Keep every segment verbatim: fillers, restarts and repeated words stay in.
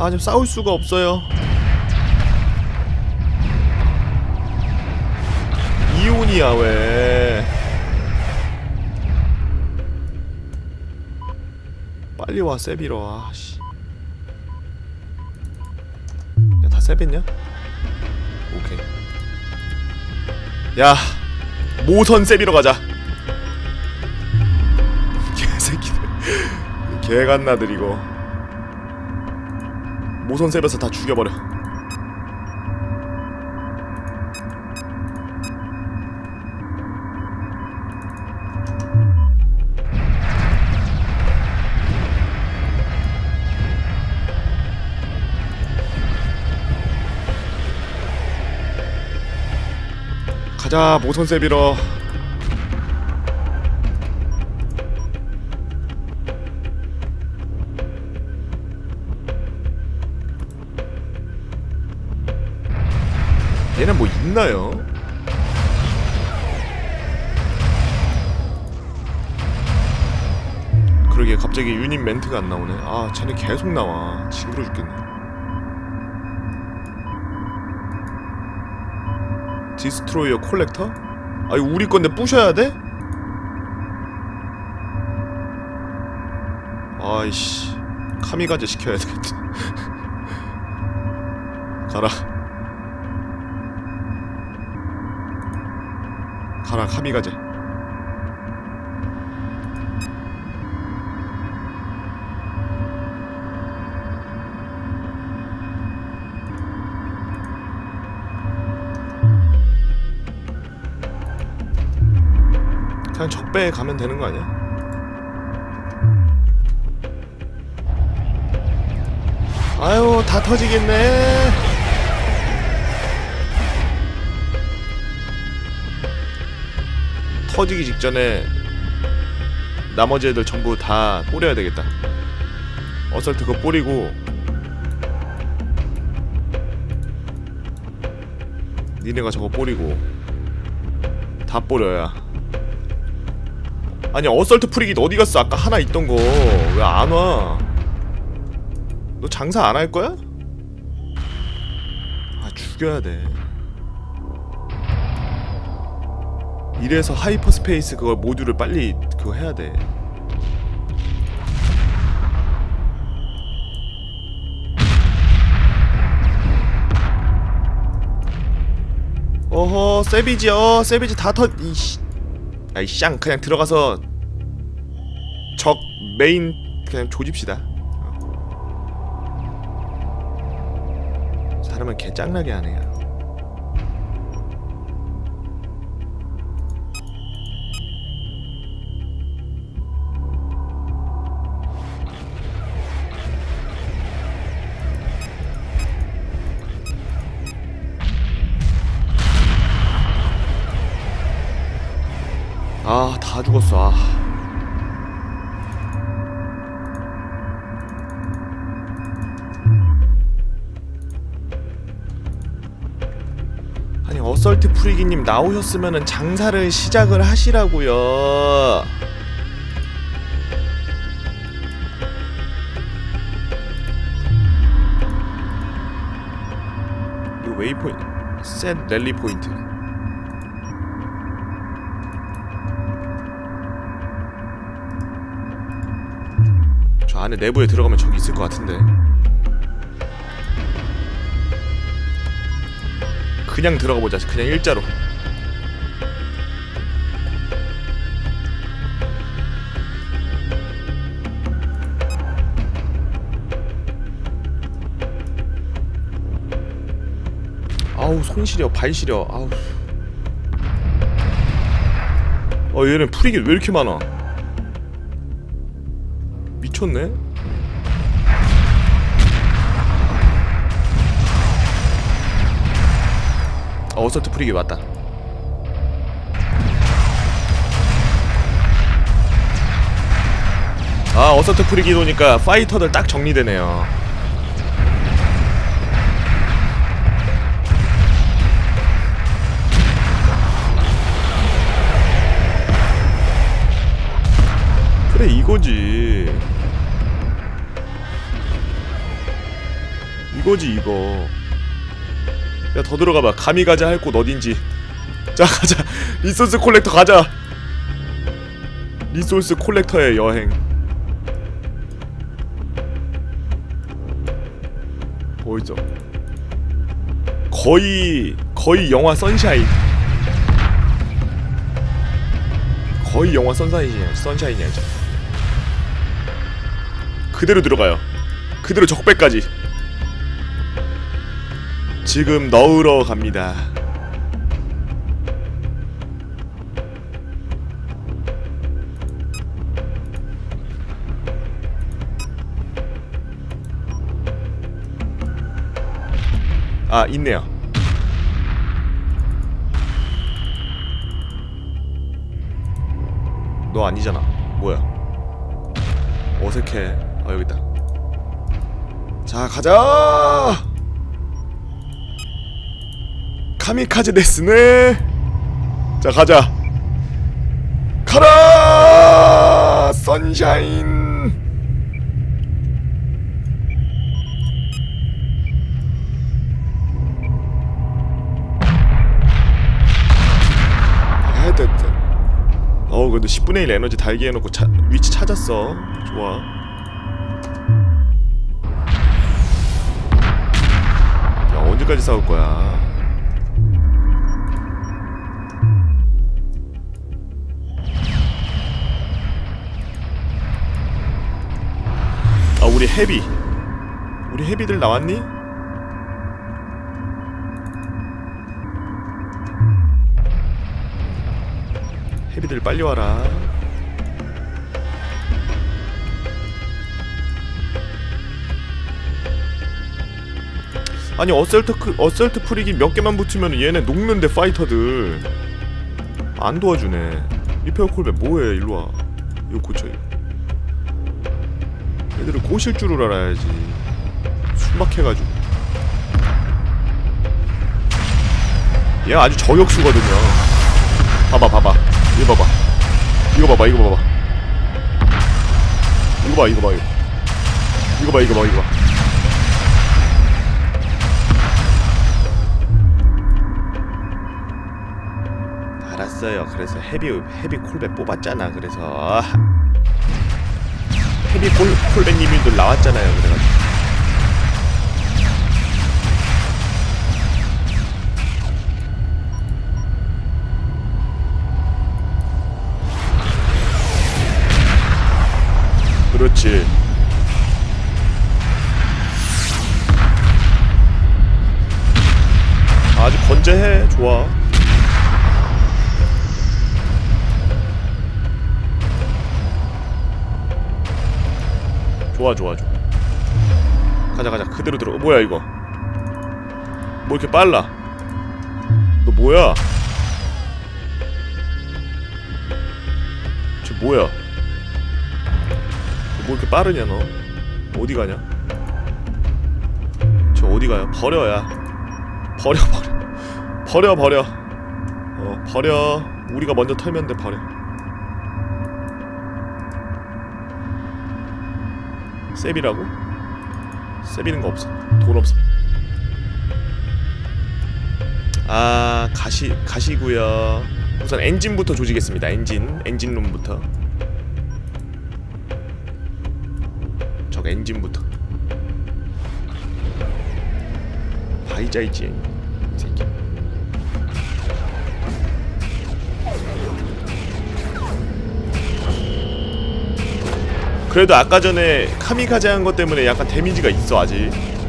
아 지금 싸울 수가 없어요. 이온이야 왜? 빨리 와 세비러. 아씨. 야 다 세비냐? 오케이. 야 모선 세비러 가자. 개새끼들. 개갓나들 이거. 모선 세벼서 다 죽여버려. 가자 모선 세비러. 얘는 뭐 있나요? 그러게 갑자기 유닛 멘트가 안 나오네. 아 쟤네 계속 나와. 징그러 죽겠네. 디스트로이어 콜렉터? 아 이거 우리 건데 부셔야 돼? 아이씨 카미가제 시켜야 되겠다. 가라 가라 카미가제. 그냥 적배에 가면 되는 거 아니야? 아유 다 터지겠네. 터지기 직전에 나머지 애들 전부 다 뿌려야 되겠다. 어설트 그거 뿌리고 니네가 저거 뿌리고 다 뿌려야. 아니 어설트 프리깃 어디 갔어? 아까 하나 있던 거 왜 안 와? 너 장사 안 할 거야? 아 죽여야 돼. 이래서 하이퍼스페이스 그걸 모듈을 빨리 그거 해야 돼. 어허 세비지. 어 세비지 다 터.. 이씨 아이 쌍 그냥 들어가서 적 메인 그냥 조집시다. 어. 사람은 개 짱나게 하네요. 아, 다 죽었어. 아. 아니, 어설트 프리기님 나오셨으면은 장사를 시작을 하시라고요. 이거 웨이포인트, 셋 랠리 포인트. 저 안에 내부에 들어가면 저기 있을 것 같은데. 그냥 들어가 보자. 그냥 일자로. 아우 손 시려, 발 시려. 아우. 어 얘는 프리길 왜 이렇게 많아? 미쳤네. 어, 어설트 프리기 왔다. 아 어설트 프리기 도니까 파이터들 딱 정리되네요. 그래 이거지. 이거지 이거. 야 더 들어가봐. 감히 가자 할 곳 어딘지. 자 가자. 리소스 콜렉터 가자. 리소스 콜렉터의 여행. 보이죠? 거의 거의 영화 선샤인. 거의 영화 선샤인이야. 선샤인이야 이제. 그대로 들어가요. 그대로 적배까지. 지금 넣으러 갑니다. 아 있네요. 너 아니잖아. 뭐야? 어색해. 아 여기있다. 자 가자. 카미카제 데스네. 자 가자. 가라 선샤인. 어 근데 십분의 일 에너지 달게 해놓고 차, 위치 찾았어. 좋아. 야 언제까지 싸울 거야. 아 우리 헤비. 우리 헤비들 나왔니? 헤비들 빨리 와라. 아니 어설트 크, 어설트 프리기 몇 개만 붙으면 얘네 녹는데 파이터들 안 도와주네. 리페어 콜백 뭐해. 일로와. 이거 고쳐. 얘들을 꼬실 줄을 알아야지. 숨막해가지고. 얘 아주 저격수거든요. 봐봐 봐봐. 이거 봐봐. 이거 봐봐 이거 봐봐. 이거 봐 이거 봐 이거. 이거 봐 이거 봐 이거 봐. 알았어요. 그래서 헤비 헤비 콜백 뽑았잖아. 그래서 헤비 콜 콜백님들 나왔잖아요. 그래가지고. 그렇지. 아주 건재해. 좋아. 좋아 좋아 좋아. 가자 가자. 그대로 들어. 뭐야 이거. 뭐 이렇게 빨라. 너 뭐야. 쟤 뭐야. 뭐 이렇게 빠르냐 너. 어디 가냐. 저 어디 가요. 버려야. 버려 버려. 버려 버려. 어 버려. 우리가 먼저 털면 돼. 버려. 세비라고? 세비는 거 없어. 돈 없어. 아 가시 가시구요. 우선 엔진부터 조지겠습니다. 엔진 엔진룸부터. 적 엔진부터. 바이자이지 이 새끼. 그래도 아까 전에 카미카제 한 것 때문에 약간 데미지가 있어 아직.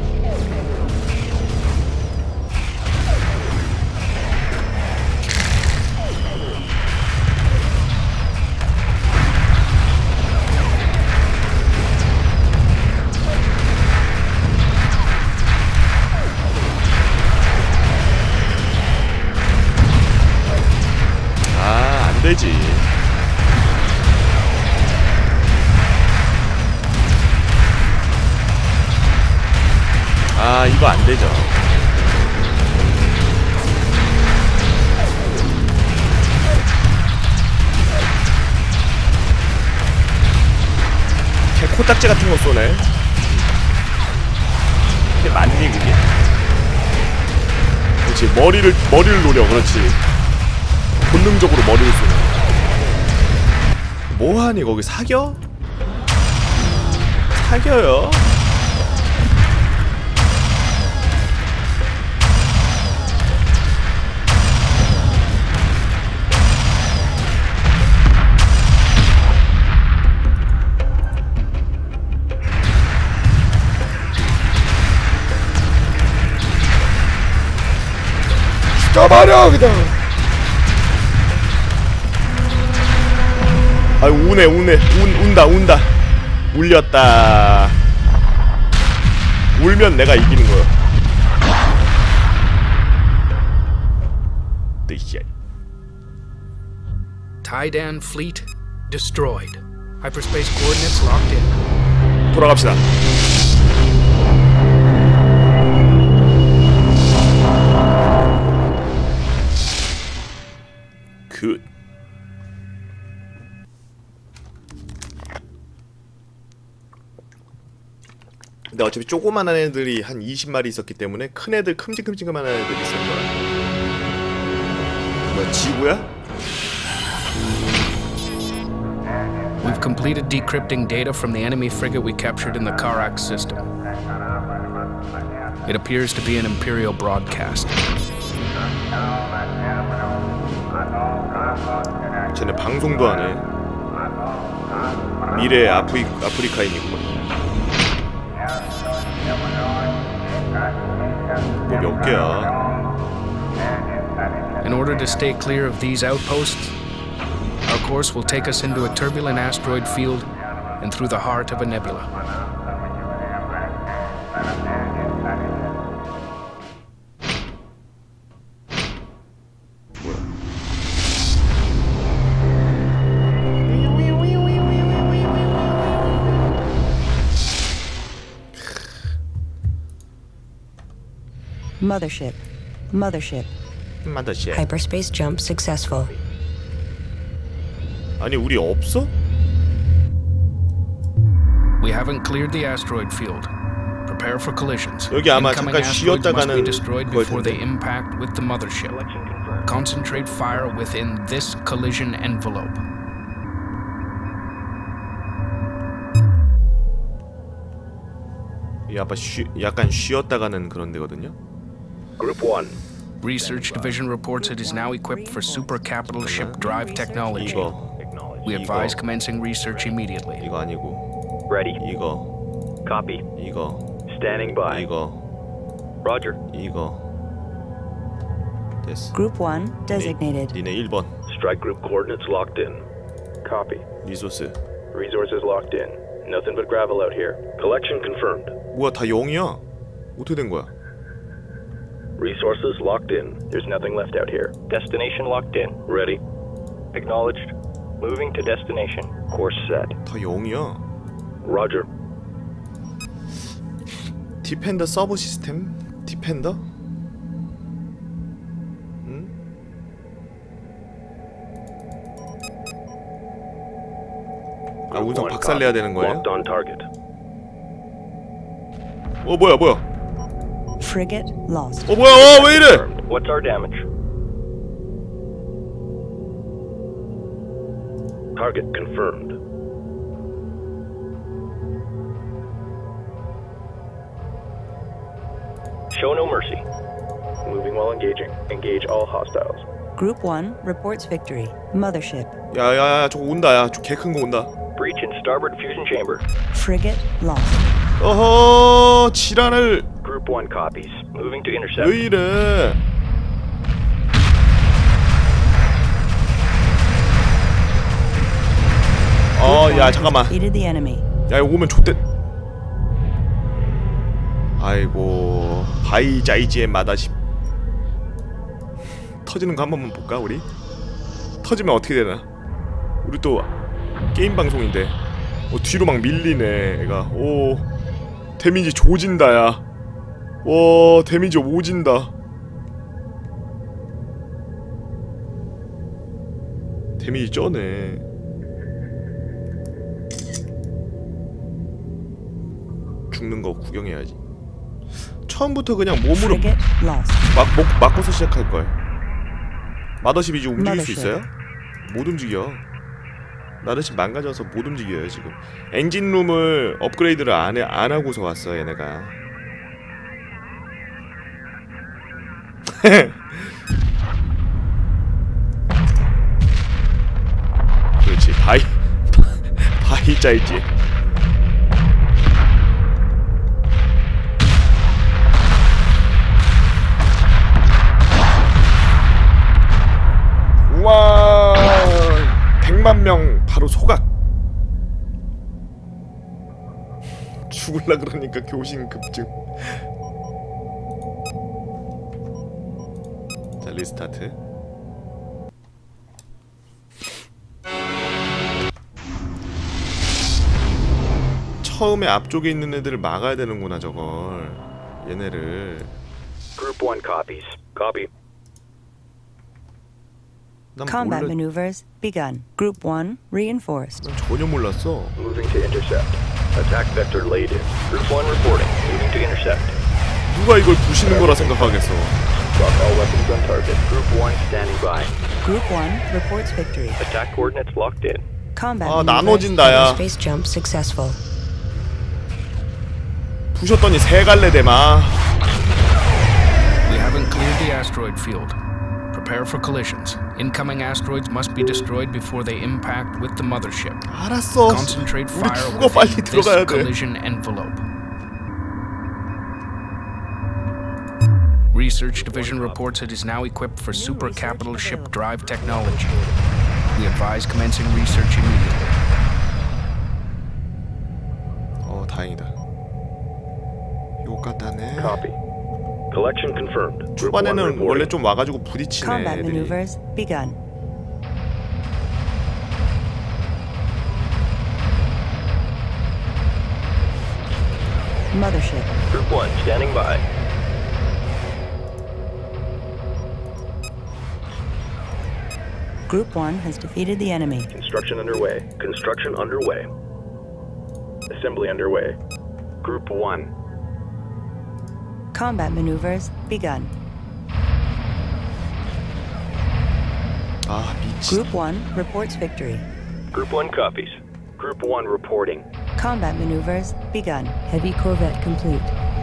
아, 안 되지. 아 이거 안되죠. 걔 코딱지 같은거 쏘네. 걔 맞니 그게? 그렇지. 머리를 머리를 노려. 그렇지. 본능적으로 머리를 쏘는. 뭐하니 거기 사겨? 사겨요? 죽여버려 그냥. 아유 우네 우네 운, 운다 운다 울렸다. 울면 내가 이기는 거야. 뜨시야. Taidan fleet destroyed. Hyperspace coordinates locked in. 돌아갑시다. 굿. 근데 어차피 조그만한 애들이 한 이십 마리 있었기 때문에 큰 애들 큼직큼직한 애들이 있을 거야. 뭐야 지구야? We've completed decrypting data from the enemy frigate we captured in the Karak system. It appears to be an Imperial broadcast. 쟤네 방송도 안 해. 미래 아프리, 아프리카인이구만. 뭐 몇 개야? In order to stay clear of these outposts, our course will take us into a turbulent asteroid field and through the heart of a nebula. Mothership. Mothership. Mothership. Hyperspace jump successful. 아니 우리 없어? We haven't cleared the asteroid field. Prepare for collisions. 여기 아마 Incoming 잠깐 asteroids 쉬었다 must be 가는 destroyed 걸 before they 텐데. impact with the mothership. Concentrate fire within this collision envelope. 이 아빠 쉬, 약간 쉬었다 가는 그런 데거든요. Group one. Research Division reports it is now equipped for super capital ship drive technology. 이거 We advise 이거. commencing research immediately. 이거 아니고 Ready. 이거 Copy. 이거 Standing by. 이거 Roger. 이거 됐어. Group one designated. 니네 일 번 Strike group coordinates locked in. Copy. 리소스. Resources locked in. Nothing but gravel out here. Collection confirmed. 뭐야 다 영이야? 어떻게 된 거야? Resources locked in. There's nothing left out here. Destination locked in. Ready. Acknowledged. Moving to destination. Course set. 다 영이야. Roger. 디펜더 서버 시스템? 디펜더? 응? 아 운석 박살내야 되는 거예요? Locked on target. 어 뭐야 뭐야? Frigate lost. 어 뭐야 어 왜 이래? What's our damage? Target confirmed. Show no mercy. Moving while engaging. Engage all hostiles. Group one reports victory. Mothership. 야야야 저거 온다 야 저 개 큰 거 온다. Breach in starboard fusion chamber. Frigate lost. 어허 지란을 Group one copies. Moving to intercept. 왜 이래? 어 야 잠깐만 Defeated the enemy. 야 이거 오면 좆대. 아이고 바이자이지의 마다십 터지는 거 한 번만 볼까 우리? 터지면 어떻게 되나? 우리 또 게임 방송인데 어, 뒤로 막 밀리네 애가. 오 데미지 조진다 야. 와 데미지 오진다. 데미지 쩌네. 죽는 거 구경해야지. 처음부터 그냥 몸으로 Frigate lost. 막, 목, 맞고서 시작할걸. 마더십이 이제 움직일 수 있어요? 못 움직여. 마더십 망가져서 못 움직여요 지금. 엔진룸을 업그레이드를 안, 해, 안 하고서 왔어 얘네가. 그렇지. 바이 바이 짤지. 우와, 백만 명 바로 소각. 죽을라 그러니까 교신 급증. 자, 리스타트. 처음에 앞쪽에 있는 애들을 막아야 되는구나 저걸. 얘네를. Group one copies. Copy. 난 Combat 몰라. maneuvers begun. Group one reinforced. 난 전혀 몰랐어. Moving to intercept. Attack vector laid in. Group one reporting. Moving to intercept. 누가 이걸 부시는 거라 생각하겠어. Lock all weapons on target. Group one standing by. Group one reports victory. Attack coordinates locked in. Combat 아, maneuvers 나눠진다, 야. space jump successful. 부셨더니 세 갈래 대마. We haven't cleared the asteroid field. Prepare for collisions. Incoming asteroids must be destroyed before they impact with the mothership. 알았어. Concentrate 우리 fire 죽어 빨리 within this 들어가야 돼. collision envelope. Research Division reports it is now equipped for super capital ship drive technology. We advise commencing research immediately. 어, 다행이다. 요가다네. Copy. Collection confirmed. Group one 초반에는 reporting. 원래 좀 와가지고 부딪히네 Combat 애들이. maneuvers begun. Mothership. Group one standing by. Group one has defeated the enemy. Construction underway. Construction underway. Assembly underway. Group one. Combat maneuvers begun. 아 미친. Group one reports victory. Group one copies. Group one reporting. Combat maneuvers begun. Heavy corvette complete.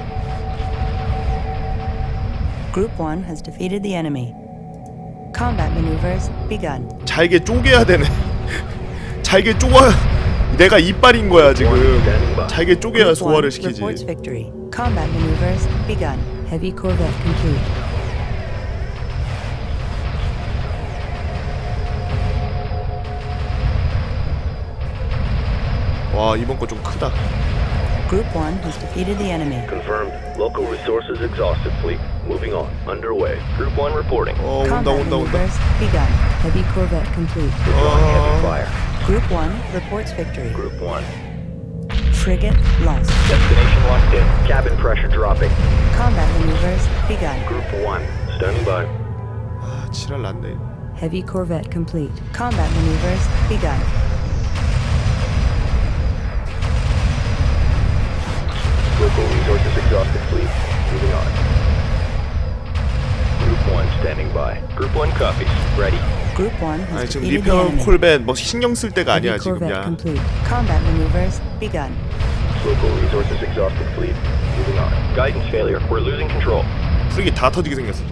Group one has defeated the enemy. Combat maneuvers begun. 잘게 쪼개야 되네. 잘게 쪼아. 내가 이빨인 거야 지금. 잘게 쪼개야 Group one 소화를 시키지. reports victory. Combat maneuvers begun. Heavy corvette complete. 와 이번 거 좀 크다. Group one has defeated the enemy. Confirmed. Local resources exhausted. Fleet moving on. Underway. Group one reporting. 어 온다 Combat 온다 온다. maneuvers begun. Heavy corvette complete. Withdrawing heavy fire. Group one reports victory. Group one. Frigate lost. Destination locked in. Cabin pressure dropping. Combat maneuvers begun. Group one. Standing by. 아 지랄 났네. Heavy corvette complete. Combat maneuvers begun. Local resources exhausted. Fleet moving on. Group one standing by. Group one copies. Ready. Group one has 아니 지금 defeated the 리페어 enemy. 콜벳 뭐 신경 쓸 때가 Heavy 아니야 지금 corvette 야. complete. Combat maneuvers begun. Local resources exhausted. Fleet moving on. Guidance failure. We're losing control. 프리기 다 터지게 생겼어.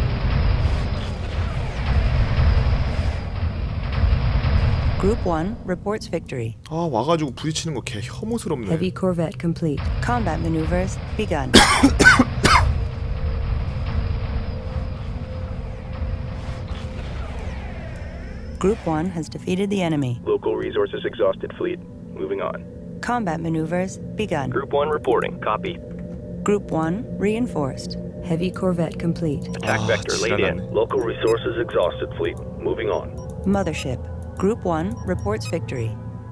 Group one reports victory. 아 와가지고 부딪히는 거 개 혐오스럽네. Heavy corvette complete. Combat maneuvers begun. Group one has defeated the enemy. Local resources exhausted. Fleet moving on. Combat maneuvers begun. Group one reporting. Copy. Group one reinforced. Heavy corvette complete. Attack Ah, vector laid in. 지랄났네. Local resources exhausted. Fleet moving on. Mothership. Group one reports victory.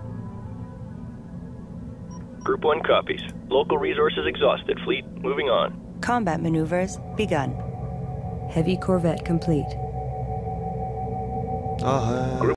Group one copies. Local resources exhausted. Fleet moving on. Combat maneuvers begun. Heavy corvette complete. 아.